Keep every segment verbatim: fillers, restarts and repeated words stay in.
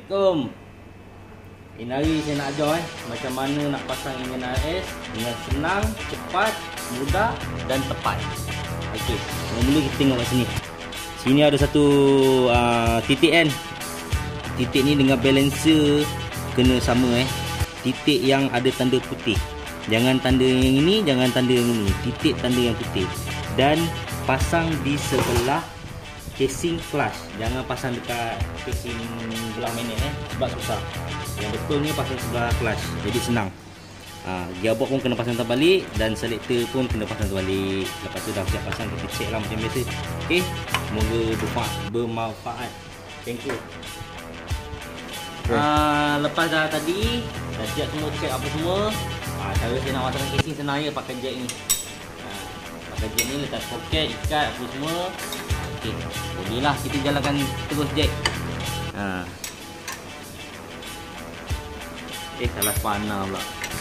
Assalamualaikum. Ini hari saya nak ajar eh macam mana nak pasang enjin R S dengan senang, cepat, mudah dan tepat. Okey, mula kita tengok kat sini. Sini ada satu uh, titik kan. Titik ni dengan balancer kena sama eh. Titik yang ada tanda putih. Jangan tanda yang ini, jangan tanda yang ini. Titik tanda yang putih. Dan pasang di sebelah casing flush. Jangan pasang dekat casing belah magnet eh, sebab susah. Yang betul ni pasang sebelah flush. Jadi senang. Ha, gearbox pun kena pasang terbalik dan selector pun kena pasang terbalik. Lepas tu dah siap pasang, kita check lah macam biasa. Okey, semoga bermanfaat. Thank you. Okay. Ha, lepas dah tadi dah siap semua, check apa semua. Ha, cara saya nak pasangkan casing senang je, pakai jack ni. Ha, pakai jack ni letak soket, ikat apa semua. Okey, bolehlah kita jalankan terus jack. Ha. Eh, salah panah pula.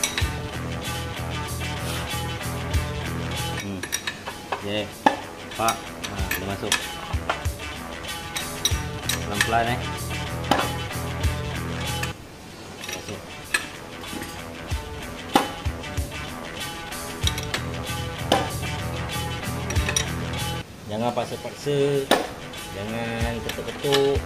Hmm. Jack. Pak, ha, dah masuk. Pelan-pelan eh. Masuk. Jangan paksa-paksa. Jangan ketuk-ketuk.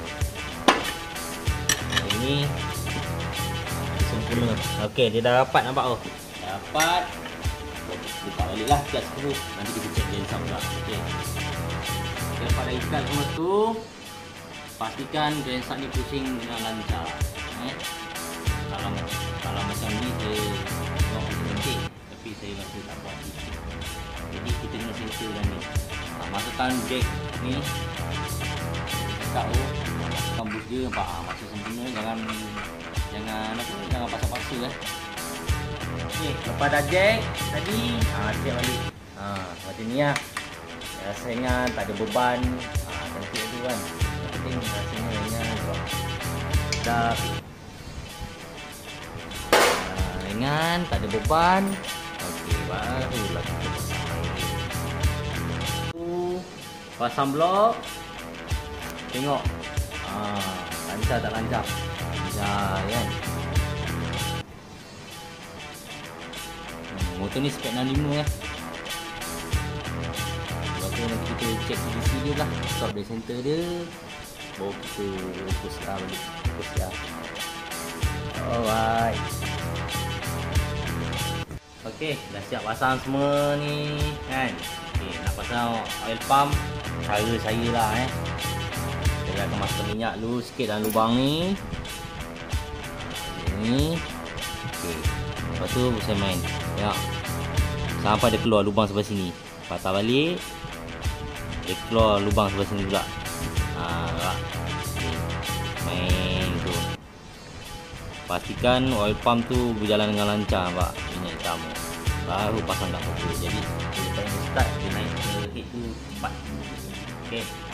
Ini sempurna. Okey, dia dah rapat nampak tu. Dah rapat. Buka baliklah gas skru. Nanti kita cek dia insap pula. Okey. Okay, lepas dah ikat semua tu, pastikan genset ni pusing dengan lancar. Eh. Kalau kalau macam ni saya buat pusing penting, tapi saya rasa tak buat lagi. Jadi kita kena sensorkan ni. Ha, masukkan jack ni. Dekat tu, masukkan bus dia nampak. Ha, masuk sempurna, jangan jangan apa jangan paksa-paksa eh. Okey, lepas dah jack tadi, ha check balik. Ha, macam ni lah. Rasa ringan, tak ada beban. Ha, cantik tu kan. Yang penting rasanya ringan sebab dah ha, ringan, tak ada beban. Okey, barulah kita pasang air. Pasang blok. Tengok. Ha, lancar tak lancar? Lancar kan. Hmm, motor ni spek enam puluh lima eh. Lepas tu nanti kita check C D C dia lah. Stop dari center dia. Baru kita fokus lah balik. Fokus lah. Alright. Okey, dah siap pasang semua ni kan. Okey, nak pasang oil pump. Cara saya lah eh. Saya akan masukkan minyak dulu sikit dalam lubang ni. Ni. Okey. Lepas tu saya main. Tengok. Sampai dia keluar lubang sebelah sini. Patah balik. Dia keluar lubang sebelah sini pula. Ha, tak. Okay. Main tu. Pastikan oil pump tu berjalan dengan lancar, nampak minyak hitam. Baru pasang kat motor. Jadi, bila time start dia naik ke head tu cepat. Okey.